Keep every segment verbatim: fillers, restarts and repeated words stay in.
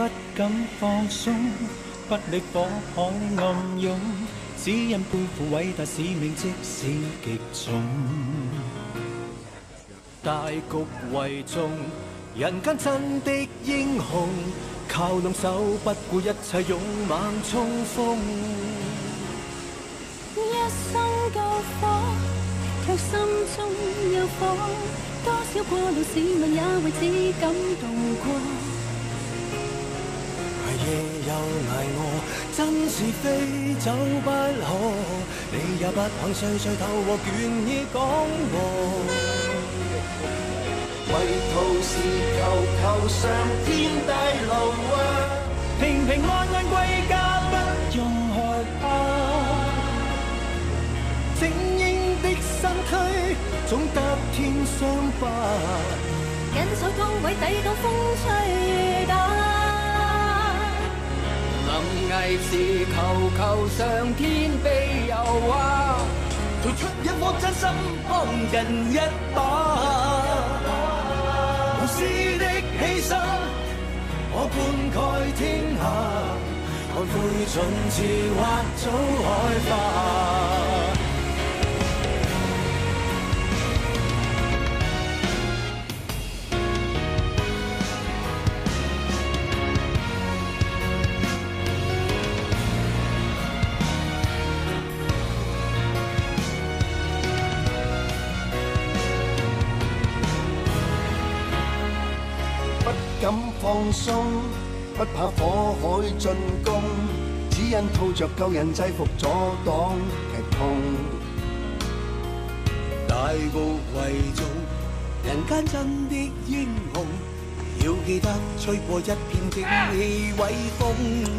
不敢放鬆，不力火海暗湧，只因背負偉大使命，即使極重。大局為重，人間真的英雄，靠兩手不顧一切，勇猛衝鋒。 一生救火，卻心中有火，多少過路市民也為此感動過。 捱夜又捱餓，真是非走不可，你也不肯碎碎透和倦意講和。 為圖是求求上天帶路啊， 平平安安歸家，不用害怕。精英的身軀總得天傷疤， 忍受高位抵擋風吹雨打。 臨危時求求上天庇佑啊，掏出一顆真心幫人一把。無私的犧牲，我灌溉天下，看灰燼似畫早開花。敢放鬆，不怕火海進攻，只因套着救人制服阻擋劇痛。 大局為重，人間真的英雄，要記得吹過一片正氣威風。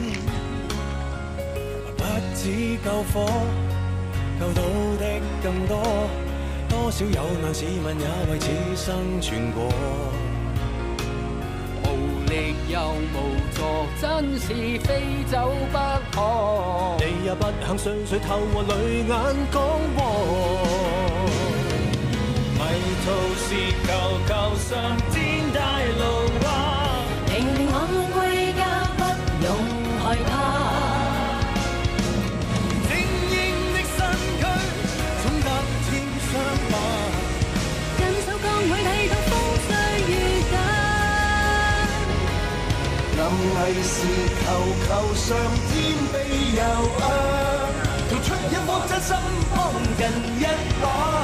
不止救火，救到的更多，多少有難市民也為此生存過。 又無助，真是非走不可。 你也不肯碎碎透和淚眼講和。迷途時求求上天帶路啊， 平平安安歸家，不用害怕。 精英的身軀總得天傷疤， 忍受降位抵擋風吹雨打。 臨危時求求上天庇佑啊，掏出一顆真心幫人一把。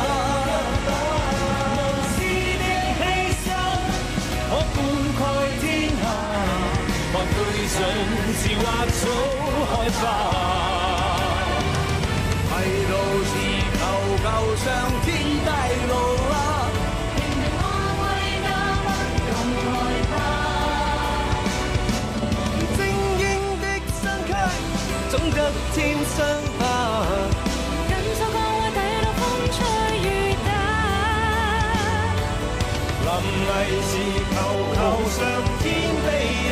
無私的犧牲，我灌溉天下，看灰燼似畫早開花。 迷路時求求上天帶路啊， 平平安安歸家，不用害怕。 總得天傷疤， 忍受降位抵擋風吹雨打。 臨危時求求上天庇